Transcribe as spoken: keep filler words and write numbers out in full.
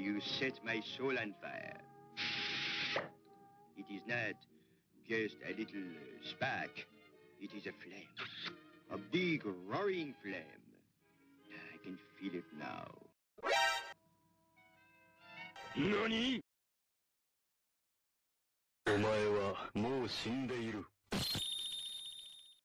you set my soul on fire. It is not just a little spark. It is a flame. A big roaring flame. I can feel it now. NANI?お前はもう死んでいる。